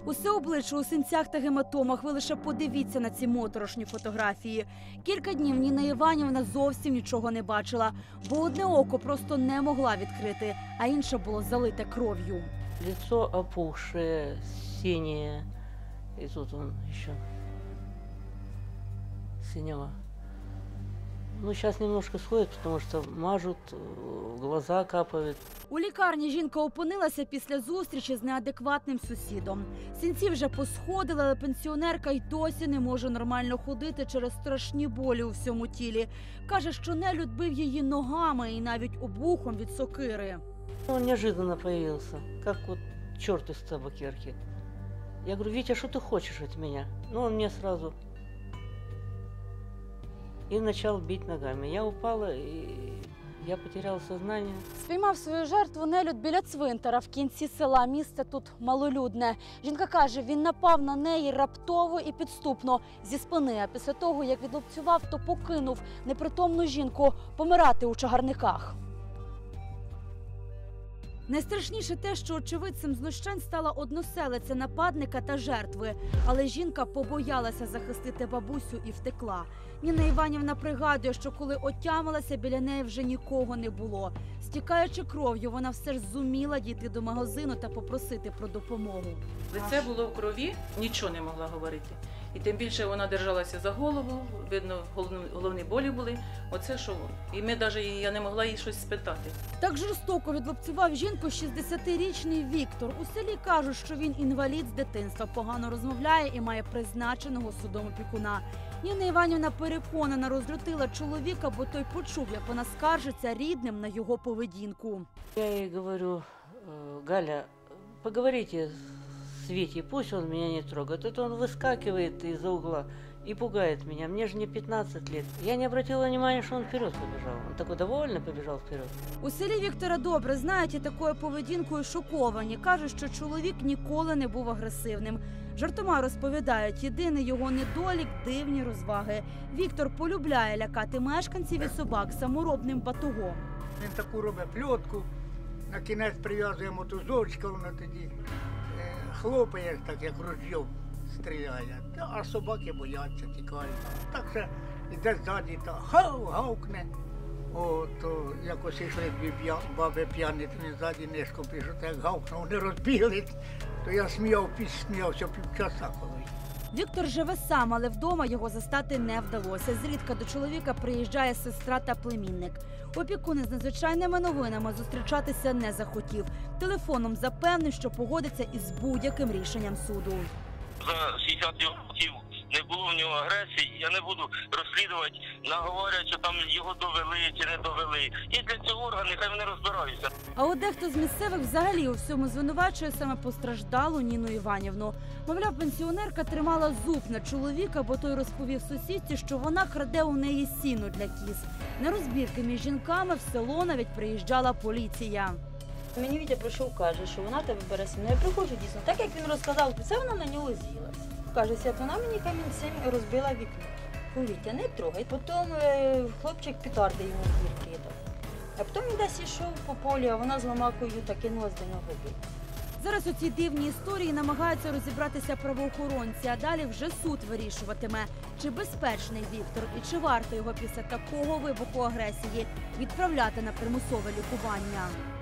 Усе обличчя у синцях та гематомах. Ви лише подивіться на ці моторошні фотографії. Кілька днів Ніна Іванівна зовсім нічого не бачила, бо одне око просто не могла відкрити, а інше було залите кров'ю. Лицо опухшее, синее, и тут он еще синего. Ну, сейчас немножко сходит, потому что мажут, глаза капают. У лікарні жінка опинилася після зустрічі з неадекватним сусідом. Синці вже посходили, але пенсіонерка й досі не може нормально ходити через страшні болі у всьому тілі. Каже, що нелюд бив її ногами і навіть обухом від сокири. Он неожиданно появился, как вот черт из табакерки. Я говорю: Витя, что ты хочешь от меня? Ну, он мне сразу и начал бить ногами. Я упала, и я потеряла сознание. Спіймав свою жертву нелюд біля цвинтара в кінці села. Місце тут малолюдне. Жінка каже, він напав на неї раптово і підступно зі спини. А після того, як відлупцював, то покинув непритомну жінку помирати у чагарниках. Найстрашніше те, що очевидцем знущань стала односелиця нападника та жертви. Але жінка побоялася захистити бабусю і втекла. Ніна Іванівна пригадує, що коли отямилася, біля неї вже нікого не було. Стікаючи кров'ю, вона все ж зуміла дійти до магазину та попросити про допомогу. Лице було в крові, нічого не могла говорити. І тим більше вона держалася за голову, видно, головні болі були. Оце що? І я не могла їй щось спитати. Так жорстоко відлупцював жінку 60-річний Віктор. У селі кажуть, що він інвалід з дитинства, погано розмовляє і має призначеного судом опікуна. Ніна Іванівна переконана, розлютила чоловіка, бо той почув, як вона скаржиться рідним на його поведінку. Я ей говорю: Галя, поговорите с Витей, пусть он меня не трогает. Это он выскакивает из-за угла и пугает меня. Мне же не 15 лет. Я не обратила внимания, что он вперед побежал. Он такой довольно побежал вперед. У селі Віктора добре знають і такою поведінкою шоковані. Кажуть, що чоловік ніколи не був агресивним. Жартома розповідають, єдиний його недолік – дивні розваги. Віктор полюбляє лякати мешканців і собак саморобним батогом. Він таку робить пльотку, на кінець прив'язує мотузочка, вона тоді хлопає, так як ружьом стріляє. А собаки бояться, тікають. Так що йде ззаді та гавкне. То якось йшли дві баби п'яні, він ззаді нишком пішов, так як гавкнув, вони розбіглись. То я сміявся півчаса колись. Віктор живе сам, але вдома його застати не вдалося. Зрідка до чоловіка приїжджає сестра та племінник. Опікун із надзвичайними новинами зустрічатися не захотів. Телефоном запевнив, що погодиться із будь-яким рішенням суду. За 60 років не було в нього агресії, я не буду розслідувати, наговорять, що там його довели чи не довели. І для цього органи, хай вони розбираються. А от дехто з місцевих взагалі у всьому звинувачує саме постраждалу Ніну Іванівну. Мовляв, пенсіонерка тримала зуб на чоловіка, бо той розповів сусідці, що вона краде у неї сіно для кіз. На розбірки між жінками в село навіть приїжджала поліція. Мені Вітя прийшов, каже, що вона тебе бере сіно. Я приходжу дійсно, так як він розказав, це вона на нього з'їлась. Каже, вона мені камінцем розбила вікно. Вітя, не трогай. Потім хлопчик петарди йому в двір кидав. А потім він десь йшов по полі, а вона з ламакою та кинулась до нього бити. Зараз у цій дивній історії намагаються розібратися правоохоронці, а далі вже суд вирішуватиме, чи безпечний Віктор і чи варто його після такого вибуху агресії відправляти на примусове лікування.